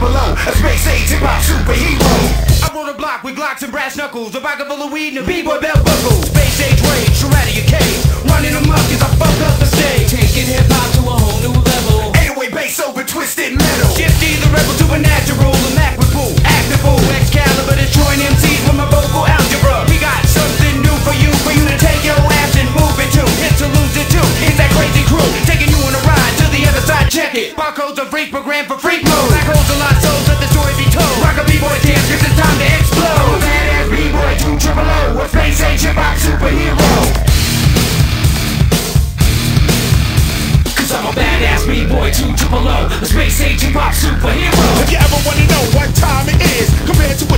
triple O, a space age hip-hop superhero. I roll a block with Glocks and brass knuckles, a pocket full of weed and a b-boy belt buckle. Space age rage, straight out of your cave, running amok as I fuck up the stage, taking hip-hop to a whole new level. 808 bass over twisted metal. Shifty the rebel to a natural, a Mac with bull, actable, Excalibur destroying MCs with my vocal algebra. We got something new for you to take your ass and move it to. Hit to lose it too, it's that crazy crew, taking you on a ride to the other side, check it. Barcodes are freak, programmed for freak mode. Black holes a lot, souls, let the story be told. Rock a b-boy dance, cause it's time to explode. I'm a badass b-boy, 2 triple O, a space age hip-hop superhero. Cause I'm a badass b-boy, 2 triple O, a space age hip-hop superhero. If you ever wanna know what time it is, compared to